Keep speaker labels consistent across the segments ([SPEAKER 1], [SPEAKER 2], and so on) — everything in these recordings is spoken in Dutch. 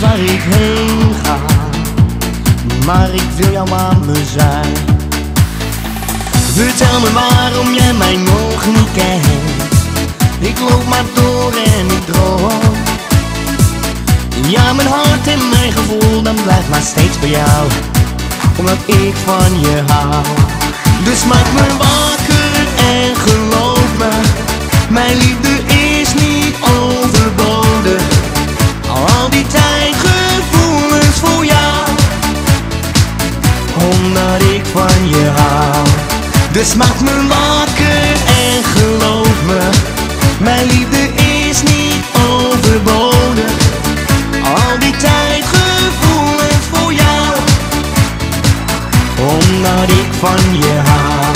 [SPEAKER 1] waar ik heen ga, maar ik wil jou aan me zijn. Vertel me waarom jij mij nog niet kent. Ik loop maar door en ik droom. Ja, mijn hart en mijn gevoel, dan blijft maar steeds bij jou, omdat ik van je hou. Dus maak me wakker en geloof me, mijn liefde is niet overbodig. Al die tijd gevoelens voor jou, omdat ik van je hou. Dus maak me wakker en geloof me, mijn liefde is niet overbodig. Al die tijd gevoelens voor jou, omdat ik van je hou.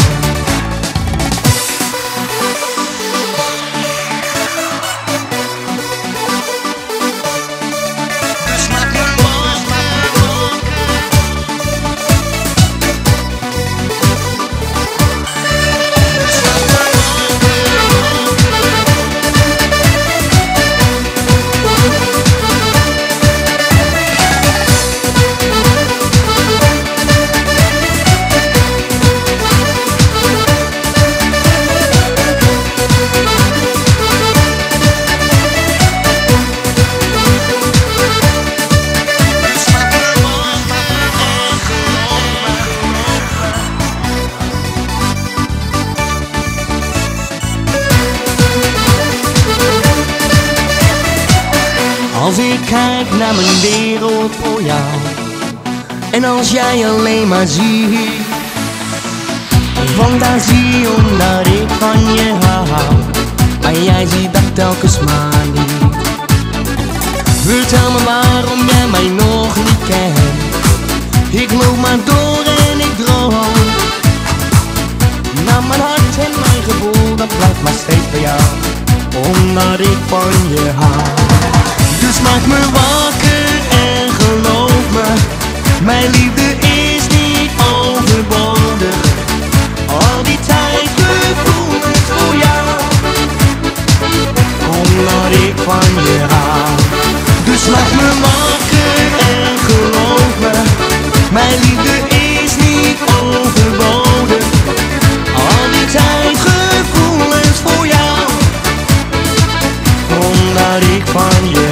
[SPEAKER 1] Als ik kijk naar mijn wereld voor jou, en als jij alleen maar ziet, fantasie omdat ik van je hou, maar jij ziet dat telkens maar niet. Vertel me waarom jij mij nog niet kent. Ik loop maar door en ik droom. Nou, mijn hart en mijn gevoel, dat blijft maar steeds bij jou, omdat ik van je hou. Dus maak me wakker en geloof me, mijn liefde is niet overbodig. Al die tijd gevoelens voor jou, omdat ik van je hou. Dus maak me wakker en geloof me, mijn liefde is niet overbodig. Al die tijd gevoelens voor jou, omdat ik van je hou.